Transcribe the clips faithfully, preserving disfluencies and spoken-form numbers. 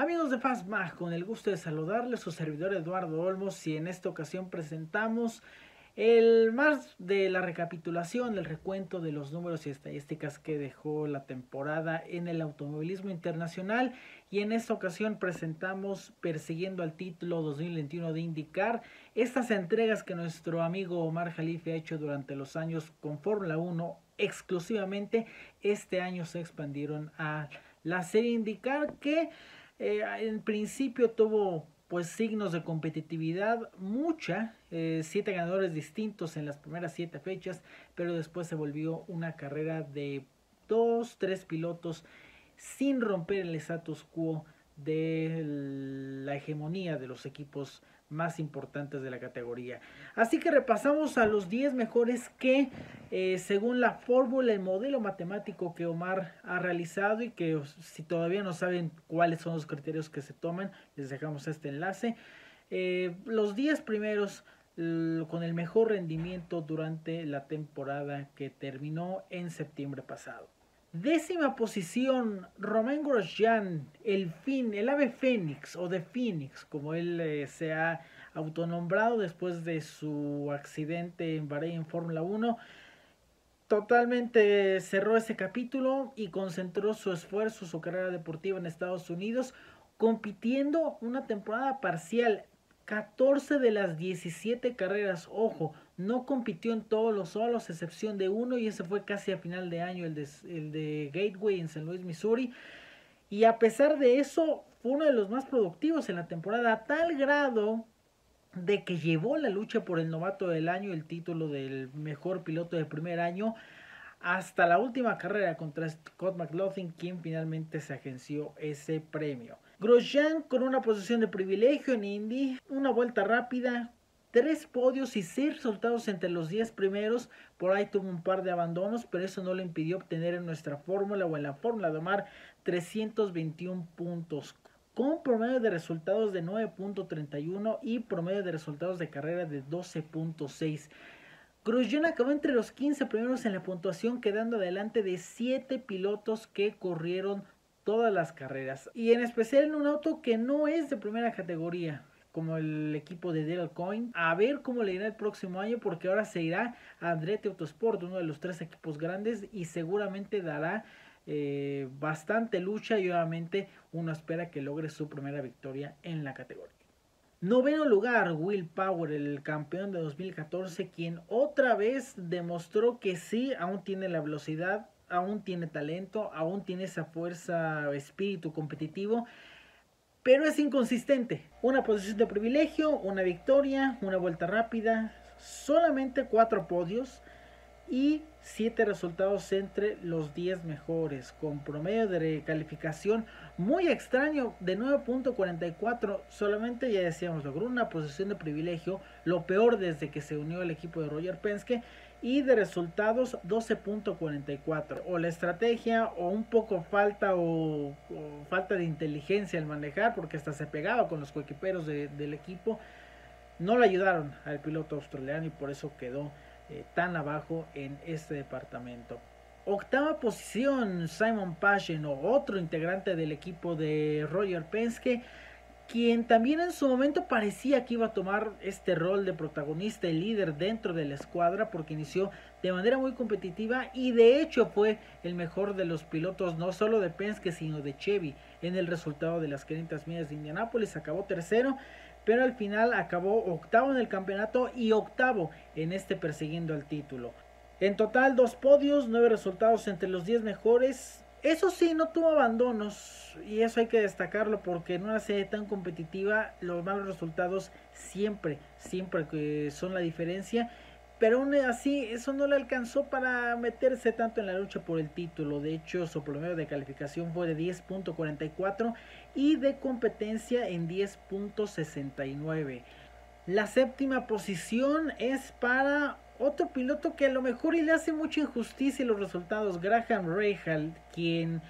Amigos de Fastmag, con el gusto de saludarles, su servidor Eduardo Olmos, y en esta ocasión presentamos el más de la recapitulación, el recuento de los números y estadísticas que dejó la temporada en el automovilismo internacional, y en esta ocasión presentamos Persiguiendo al Título dos mil veintiuno de IndyCar, estas entregas que nuestro amigo Omar Jalife ha hecho durante los años con Fórmula uno exclusivamente. Este año se expandieron a la serie IndyCar, que eh, en principio tuvo pues signos de competitividad mucha, eh, siete ganadores distintos en las primeras siete fechas, pero después se volvió una carrera de dos, tres pilotos sin romper el status quo de la hegemonía de los equipos más importantes de la categoría. Así que repasamos a los diez mejores que eh, según la fórmula, el modelo matemático que Omar ha realizado, y que si todavía no saben cuáles son los criterios que se toman, les dejamos este enlace. Eh, los diez primeros con el mejor rendimiento durante la temporada que terminó en septiembre pasado. Décima posición, Romain Grosjean, el fin, el ave fénix o de Phoenix, como él eh, se ha autonombrado después de su accidente en Bahrein en Fórmula uno. Totalmente cerró ese capítulo y concentró su esfuerzo, su carrera deportiva en Estados Unidos, compitiendo una temporada parcial. catorce de las diecisiete carreras, ojo, no compitió en todos los solos, a excepción de uno, y ese fue casi a final de año, el de, el de Gateway en San Luis, Missouri. Y a pesar de eso, fue uno de los más productivos en la temporada, a tal grado de que llevó la lucha por el novato del año, el título del mejor piloto de primer año, hasta la última carrera contra Scott McLaughlin, quien finalmente se agenció ese premio. Grosjean con una posición de privilegio en Indy, una vuelta rápida, tres podios y seis resultados entre los diez primeros. Por ahí tuvo un par de abandonos, pero eso no le impidió obtener en nuestra fórmula o en la fórmula de Omar trescientos veintiún puntos, con promedio de resultados de nueve punto treinta y uno y promedio de resultados de carrera de doce punto seis. Grosjean acabó entre los quince primeros en la puntuación, quedando adelante de siete pilotos que corrieron todas las carreras, y en especial en un auto que no es de primera categoría, como el equipo de Dale Coyne. A ver cómo le irá el próximo año, porque ahora se irá a Andretti Autosport, uno de los tres equipos grandes, y seguramente dará eh, bastante lucha, y obviamente uno espera que logre su primera victoria en la categoría. Noveno lugar, Will Power, el campeón de dos mil catorce, quien otra vez demostró que sí, aún tiene la velocidad, aún tiene talento, aún tiene esa fuerza, espíritu competitivo, pero es inconsistente. Una posición de privilegio, una victoria, una vuelta rápida, solamente cuatro podios y siete resultados entre los diez mejores, con promedio de calificación muy extraño de nueve punto cuarenta y cuatro. Solamente, ya decíamos, logró una posición de privilegio, lo peor desde que se unió al equipo de Roger Penske, y de resultados doce punto cuarenta y cuatro. O la estrategia, o un poco falta o, o falta de inteligencia al manejar, porque hasta se pegaba con los coequiperos de, del equipo, no le ayudaron al piloto australiano, y por eso quedó Eh, tan abajo en este departamento. Octava posición, Simon Pagenaud, otro integrante del equipo de Roger Penske, quien también en su momento parecía que iba a tomar este rol de protagonista y líder dentro de la escuadra, porque inició de manera muy competitiva y de hecho fue el mejor de los pilotos, no solo de Penske sino de Chevy, en el resultado de las quinientas millas de Indianápolis. Acabó tercero, pero al final acabó octavo en el campeonato y octavo en este Persiguiendo al Título. En total, dos podios, nueve resultados entre los diez mejores. Eso sí, no tuvo abandonos, y eso hay que destacarlo, porque en una serie tan competitiva los malos resultados siempre, siempre que son la diferencia. Pero aún así, eso no le alcanzó para meterse tanto en la lucha por el título. De hecho, su promedio de calificación fue de diez punto cuarenta y cuatro y de competencia en diez punto sesenta y nueve. La séptima posición es para otro piloto que a lo mejor y le hace mucha injusticia los resultados, Graham Rahal, quien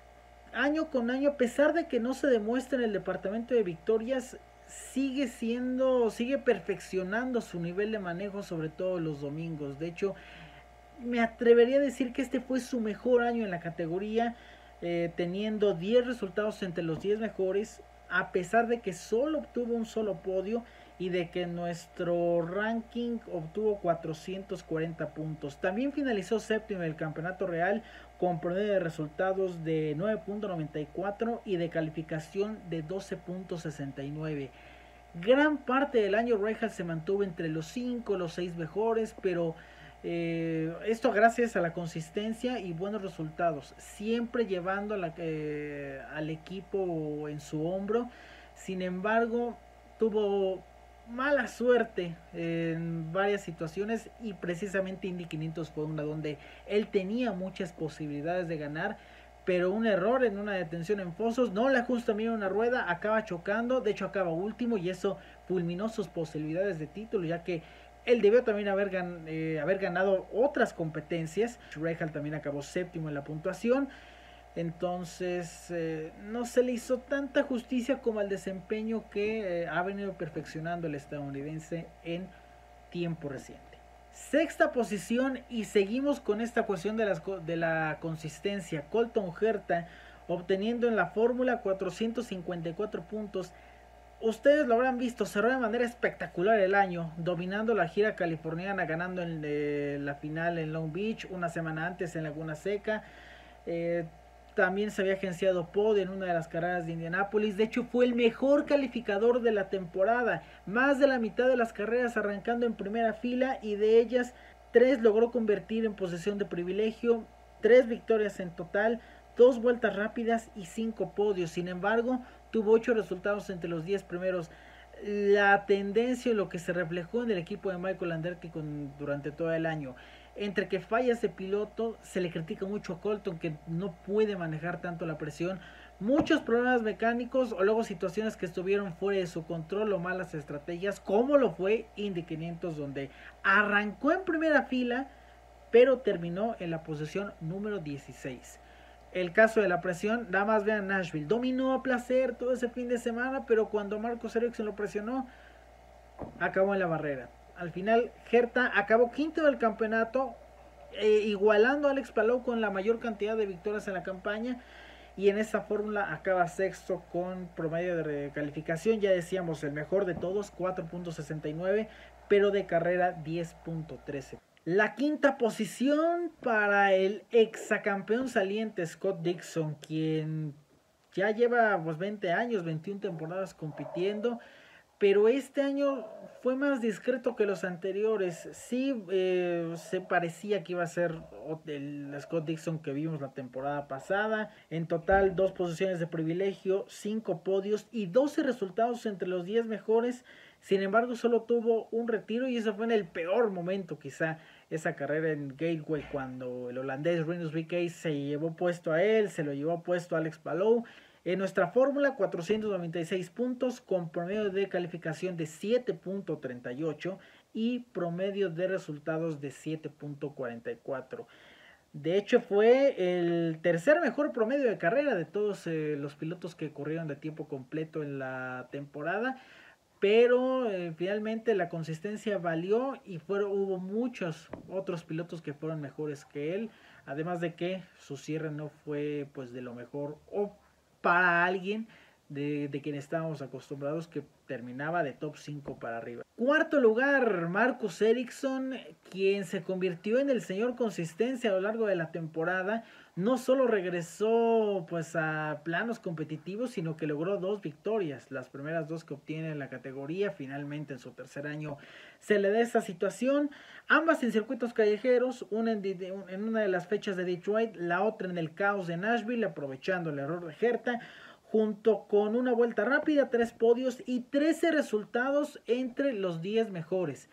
año con año, a pesar de que no se demuestra en el departamento de victorias, sigue siendo, sigue perfeccionando su nivel de manejo, sobre todo los domingos. De hecho, me atrevería a decir que este fue su mejor año en la categoría, eh, teniendo diez resultados entre los diez mejores, a pesar de que solo obtuvo un solo podio y de que nuestro ranking obtuvo cuatrocientos cuarenta puntos. También finalizó séptimo en el campeonato real con promedio de resultados de nueve punto noventa y cuatro y de calificación de doce punto sesenta y nueve. Gran parte del año Rahal se mantuvo entre los cinco, los seis mejores, pero eh, esto gracias a la consistencia y buenos resultados, siempre llevando a la, eh, al equipo en su hombro. Sin embargo, tuvo mala suerte en varias situaciones y precisamente Indy quinientos fue una donde él tenía muchas posibilidades de ganar, pero un error en una detención en fosos, no le ajusta bien una rueda, acaba chocando, de hecho acaba último y eso fulminó sus posibilidades de título, ya que él debió también haber, gan eh, haber ganado otras competencias. Rahal también acabó séptimo en la puntuación. Entonces eh, no se le hizo tanta justicia como al desempeño que eh, ha venido perfeccionando el estadounidense en tiempo reciente. Sexta posición y seguimos con esta cuestión de, las, de la consistencia. Colton Herta obteniendo en la fórmula cuatrocientos cincuenta y cuatro puntos. Ustedes lo habrán visto, cerró de manera espectacular el año, dominando la gira californiana, ganando en eh, la final en Long Beach, una semana antes en Laguna Seca. Eh, También se había agenciado podio en una de las carreras de Indianápolis. De hecho, fue el mejor calificador de la temporada. Más de la mitad de las carreras arrancando en primera fila y de ellas, tres logró convertir en posesión de privilegio. Tres victorias en total, dos vueltas rápidas y cinco podios. Sin embargo, tuvo ocho resultados entre los diez primeros. La tendencia y lo que se reflejó en el equipo de Michael Andretti con, durante todo el año. Entre que fallas de piloto, se le critica mucho a Colton que no puede manejar tanto la presión, muchos problemas mecánicos o luego situaciones que estuvieron fuera de su control o malas estrategias, como lo fue Indy quinientos, donde arrancó en primera fila pero terminó en la posición número dieciséis. El caso de la presión, nada más vean Nashville, dominó a placer todo ese fin de semana, pero cuando Marcus Ericsson lo presionó, acabó en la barrera. Al final, Herta acabó quinto del campeonato, eh, igualando a Alex Palou con la mayor cantidad de victorias en la campaña. Y en esta fórmula acaba sexto con promedio de calificación, ya decíamos, el mejor de todos, cuatro punto sesenta y nueve, pero de carrera diez punto trece. La quinta posición para el exacampeón saliente Scott Dixon, quien ya lleva pues veinte años, veintiuna temporadas compitiendo, pero este año fue más discreto que los anteriores. Sí, eh, se parecía que iba a ser el Scott Dixon que vimos la temporada pasada. En total, dos posiciones de privilegio, cinco podios y doce resultados entre los diez mejores. Sin embargo, solo tuvo un retiro y eso fue en el peor momento, quizá, esa carrera en Gateway, cuando el holandés Rinus V K se llevó puesto a él, se lo llevó puesto a Alex Palou. En nuestra fórmula, cuatrocientos noventa y seis puntos con promedio de calificación de siete punto treinta y ocho y promedio de resultados de siete punto cuarenta y cuatro. De hecho, fue el tercer mejor promedio de carrera de todos eh, los pilotos que corrieron de tiempo completo en la temporada. Pero eh, finalmente la consistencia valió y fueron, hubo muchos otros pilotos que fueron mejores que él. Además de que su cierre no fue pues de lo mejor o para alguien de, de quien estábamos acostumbrados que terminaba de top cinco para arriba. Cuarto lugar, Marcus Ericsson, quien se convirtió en el señor consistencia a lo largo de la temporada. No solo regresó pues a planos competitivos, sino que logró dos victorias, las primeras dos que obtiene en la categoría. Finalmente en su tercer año se le da esta situación, ambas en circuitos callejeros, una en, en una de las fechas de Detroit, la otra en el caos de Nashville, aprovechando el error de Herta, junto con una vuelta rápida, tres podios y trece resultados entre los diez mejores.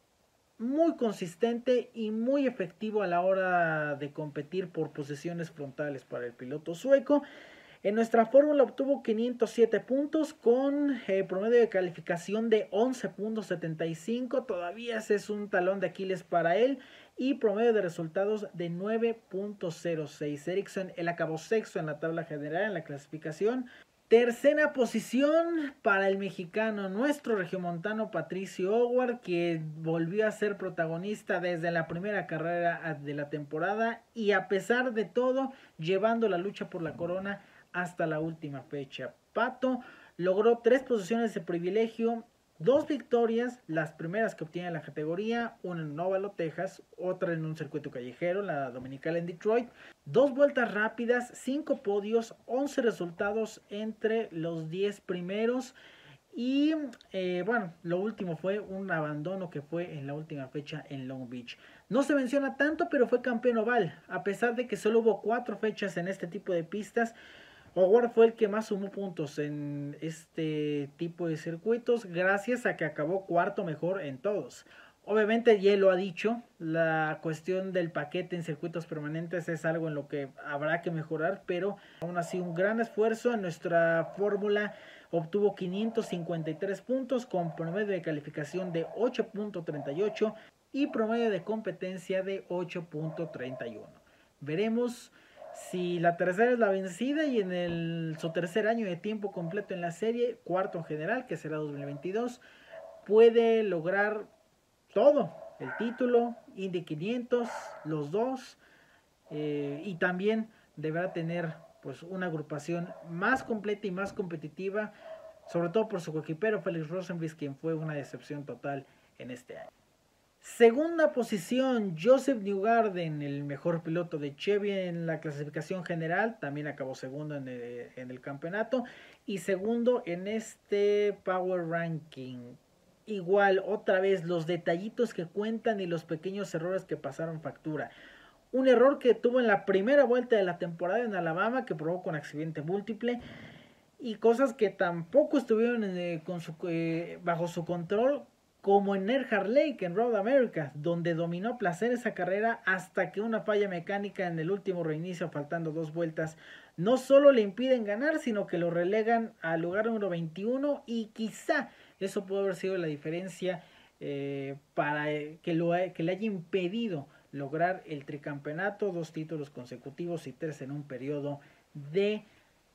Muy consistente y muy efectivo a la hora de competir por posiciones frontales para el piloto sueco. En nuestra fórmula obtuvo quinientos siete puntos con eh, promedio de calificación de once punto setenta y cinco. Todavía ese es un talón de Aquiles para él. Y promedio de resultados de nueve punto cero seis. Ericsson, él acabó sexto en la tabla general en la clasificación. Tercera posición para el mexicano, nuestro regiomontano Patricio Howard, que volvió a ser protagonista desde la primera carrera de la temporada y a pesar de todo, llevando la lucha por la corona hasta la última fecha. Pato logró tres posiciones de privilegio, dos victorias, las primeras que obtiene la categoría, una en Óvalo, Texas, otra en un circuito callejero, la dominical en Detroit, dos vueltas rápidas, cinco podios, once resultados entre los diez primeros. Y eh, bueno, lo último fue un abandono que fue en la última fecha en Long Beach. No se menciona tanto, pero fue campeón oval. A pesar de que solo hubo cuatro fechas en este tipo de pistas, Howard fue el que más sumó puntos en este tipo de circuitos, gracias a que acabó cuarto mejor en todos. Obviamente ya lo ha dicho, la cuestión del paquete en circuitos permanentes es algo en lo que habrá que mejorar, pero aún así un gran esfuerzo. En nuestra fórmula obtuvo quinientos cincuenta y tres puntos con promedio de calificación de ocho punto treinta y ocho y promedio de competencia de ocho punto treinta y uno. Veremos si la tercera es la vencida y en el, su tercer año de tiempo completo en la serie, cuarto en general, que será dos mil veintidós, puede lograr todo, el título, Indy quinientos, los dos, eh, y también deberá tener pues una agrupación más completa y más competitiva, sobre todo por su coequipero Felix Rosenqvist, quien fue una decepción total en este año. Segunda posición, Joseph Newgarden, el mejor piloto de Chevy en la clasificación general, también acabó segundo en el, en el campeonato y segundo en este Power Ranking. Igual, otra vez, los detallitos que cuentan y los pequeños errores que pasaron factura. Un error que tuvo en la primera vuelta de la temporada en Alabama que provocó un accidente múltiple y cosas que tampoco estuvieron en, con su, eh, bajo su control, como en Earhart Lake en Road America, donde dominó a placer esa carrera hasta que una falla mecánica en el último reinicio, faltando dos vueltas, no solo le impiden ganar, sino que lo relegan al lugar número veintiuno y quizá eso puede haber sido la diferencia eh, para que, lo, que le haya impedido lograr el tricampeonato, dos títulos consecutivos y tres en un periodo de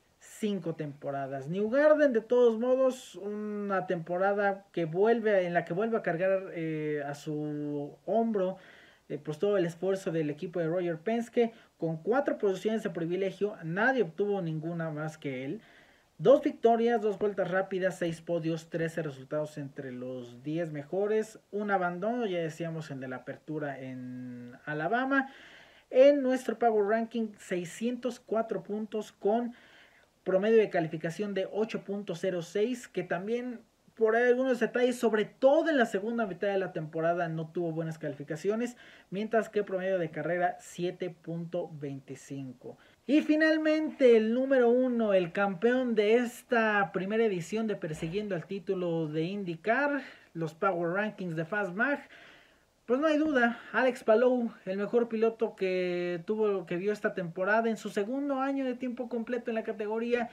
cinco temporadas. Newgarden, de todos modos, una temporada que vuelve, en la que vuelve a cargar eh, a su hombro eh, pues todo el esfuerzo del equipo de Roger Penske, con cuatro posiciones de privilegio, nadie obtuvo ninguna más que él. Dos victorias, dos vueltas rápidas, seis podios, trece resultados entre los diez mejores, un abandono, ya decíamos, en de la apertura en Alabama. En nuestro Power Ranking, seiscientos cuatro puntos con promedio de calificación de ocho punto cero seis, que también por ahí algunos detalles, sobre todo en la segunda mitad de la temporada no tuvo buenas calificaciones, mientras que promedio de carrera siete punto veinticinco. Y finalmente el número uno, el campeón de esta primera edición de Persiguiendo el Título de IndyCar, los Power Rankings de Fastmag. Pues no hay duda, Alex Palou, el mejor piloto que tuvo, que vio esta temporada en su segundo año de tiempo completo en la categoría,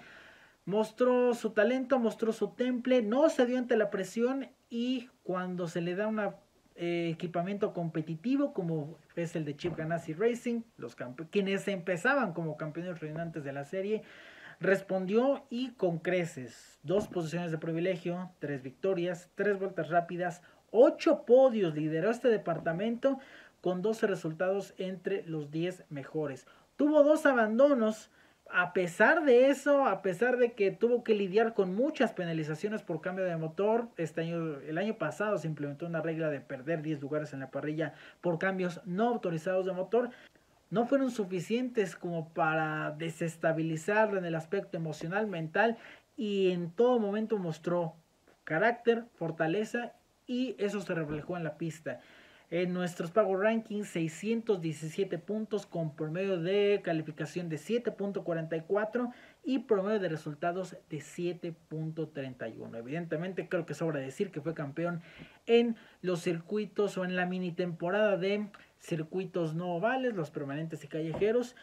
mostró su talento, mostró su temple, no se dio ante la presión y cuando se le da un eh, equipamiento competitivo como es el de Chip Ganassi Racing, los quienes empezaban como campeones reinantes de la serie, respondió y con creces. Dos posiciones de privilegio, tres victorias, tres vueltas rápidas, ocho podios, lideró este departamento con doce resultados entre los diez mejores. Tuvo dos abandonos, a pesar de eso, a pesar de que tuvo que lidiar con muchas penalizaciones por cambio de motor. Este año, el año pasado se implementó una regla de perder diez lugares en la parrilla por cambios no autorizados de motor. No fueron suficientes como para desestabilizarlo en el aspecto emocional, mental, y en todo momento mostró carácter, fortaleza, y eso se reflejó en la pista. En nuestros Power Rankings, seiscientos diecisiete puntos con promedio de calificación de siete punto cuarenta y cuatro y promedio de resultados de siete punto treinta y uno. Evidentemente creo que sobra decir que fue campeón en los circuitos o en la mini temporada de circuitos no ovales, los permanentes y callejeros.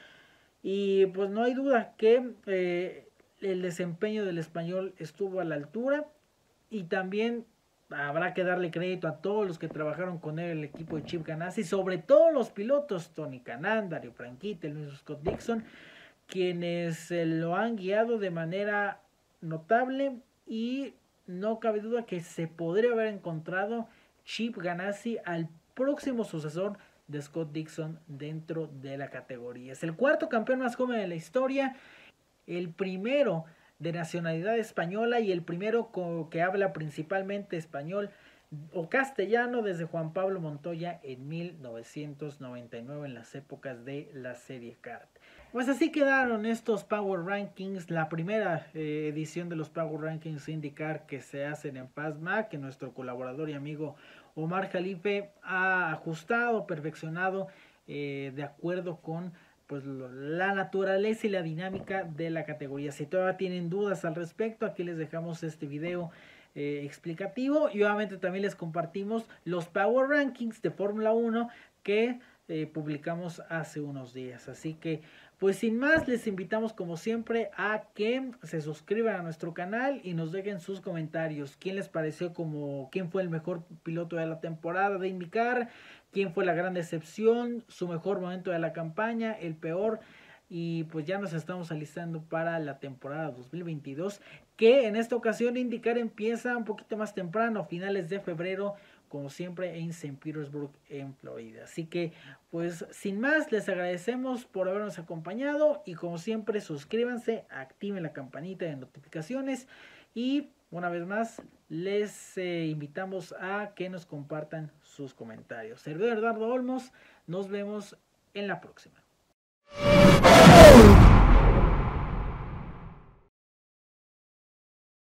Y pues no hay duda que eh, el desempeño del español estuvo a la altura y también habrá que darle crédito a todos los que trabajaron con él, el equipo de Chip Ganassi, sobre todo los pilotos, Tony Kanaan, Dario Franchitti, el mismo Scott Dixon, quienes eh, lo han guiado de manera notable y no cabe duda que se podría haber encontrado Chip Ganassi al próximo sucesor de Scott Dixon dentro de la categoría. Es el cuarto campeón más joven de la historia, el primero de nacionalidad española y el primero que habla principalmente español o castellano desde Juan Pablo Montoya en mil novecientos noventa y nueve, en las épocas de la serie Kart. Pues así quedaron estos Power Rankings, la primera eh, edición de los Power Rankings IndyCar que se hacen en PASMA, que nuestro colaborador y amigo Omar Jalife ha ajustado, perfeccionado eh, de acuerdo con pues la naturaleza y la dinámica de la categoría. Si todavía tienen dudas al respecto, aquí les dejamos este video eh, explicativo y obviamente también les compartimos los Power Rankings de Fórmula uno que eh, publicamos hace unos días. Así que pues sin más, les invitamos como siempre a que se suscriban a nuestro canal y nos dejen sus comentarios. ¿Quién les pareció como quién fue el mejor piloto de la temporada de IndyCar? ¿Quién fue la gran decepción? ¿Su mejor momento de la campaña? ¿El peor? Y pues ya nos estamos alistando para la temporada dos mil veintidós, que en esta ocasión IndyCar empieza un poquito más temprano, finales de febrero, como siempre en Saint Petersburg, en Florida. Así que, pues, sin más, les agradecemos por habernos acompañado y como siempre, suscríbanse, activen la campanita de notificaciones y, una vez más, les eh, invitamos a que nos compartan sus comentarios. Servidor Eduardo Olmos, nos vemos en la próxima.